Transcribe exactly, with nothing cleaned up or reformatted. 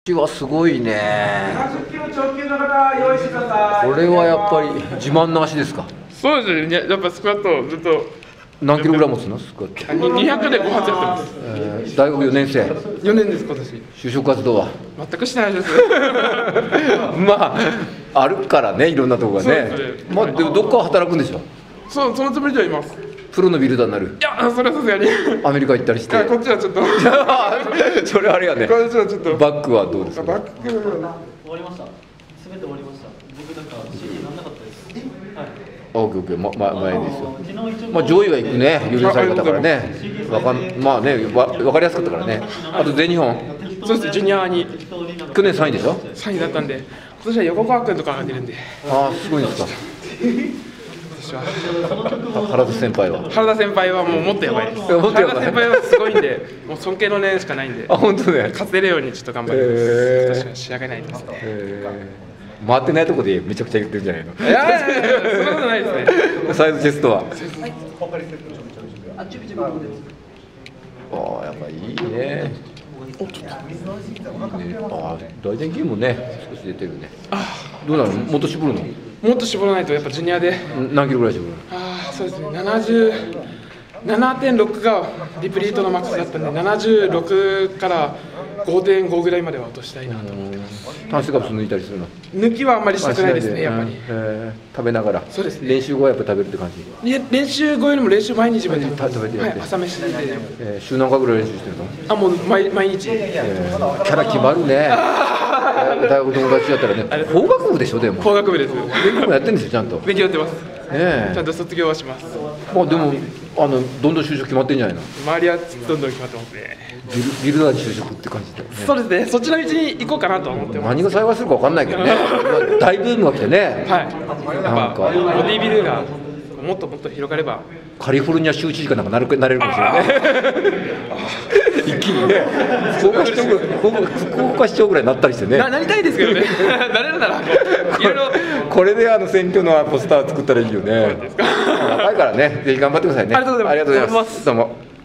はすごいね。 ななじゅっキロ超級の方用意してください。 これはやっぱり自慢の足ですか。 そうですね、やっぱスクワットずっと何キログラム持つのスクワット。 にひゃくでご発やってます。 えー大学よねん生。 よねんです、今年。 就職活動は全くしてないです。 まああるからね、いろんなとこがね。 そうですねまあでもどっかは働くんでしょ。 そう、そのつもりではいます。 プロのビルダーになる。 いや、それはさすがに。 アメリカ行ったりしてあこっちはちょっと。こそれあれやね。 っちはちょっと。 バックはどうですか。 バック。 終わりました。すべて終わりました。僕なんか シーディー なんなかったです。はい。 オッケーオッケー、ま、ま、前ですよ。 昨日一応まあ上位は行くね、優先され方からね。わかん、まあね、わ、わかりやすかったからね。あと全日本。 そうです、ジュニアに去年さんいでしょ。 さんいだったんで、今年は横川君とかが出るんで。 ああ、すごいですか。 私は原田先輩は。 原田先輩はもうもっとやばいです。 もっとやばい原田先輩はすごいんで、もう尊敬の念しかないんで。 あ、本当ね。 勝てるようにちょっと頑張ります。 へー私は仕上げないですね。 えー回ってないとこでめちゃくちゃ言ってるんじゃないの。 いやいやいや、そんなことないですね。 サイズチェストは。ああ、やっぱいいね。ね、ああ、大前筋もね、少し出てるね。どうなの、もっと絞るの。 もっと絞らないとやっぱジュニアで。 何キロぐらい絞るの。 ああ、そうですね。ななじゅうななてんろく がリプリートのマックスだったんで、ななじゅうろくからごてんごぐらいまでは落としたいなと思ってます。 炭水化物抜いたりするの。 抜きはあんまりしたくないですね、やっぱり。 えー食べながら。 そうですね練習後はやっぱ食べるって感じ。 いや練習後よりも練習前に自分で食べてやってはい、朝飯で。 えー週何回ぐらい練習してるの。 あ、もう毎毎日。 えーキャラ決まるね。えー大学友達やったらね。法学部でしょでも。 工学部です。 勉強もやってるんですよちゃんと。ね勉強やってます。 えちゃんと卒業はします。 まあでもあのどんどん就職決まってんじゃないの。 周りはどんどん決まってますね。 ビルビルダーに就職って感じだよね。 そうですね、そっちの道に行こうかなとは思ってます。 何が幸いするか分かんないけどね。まあ大ブームが来てね。 はい。やっなんかぱボディービルがもっともっと広がれば。 カリフォルニア州知事かなんかなるなれるかもしれないね。一気にね。福岡市長ぐらい、福岡福岡市長ぐらいになったりしてね。 ななりたいですけどね。なれるならこういろいろ。 これであの選挙のポスター作ったらいいよね。若いからね、ぜひ頑張ってくださいね。 ありがとうございますありがとうございます。どうも。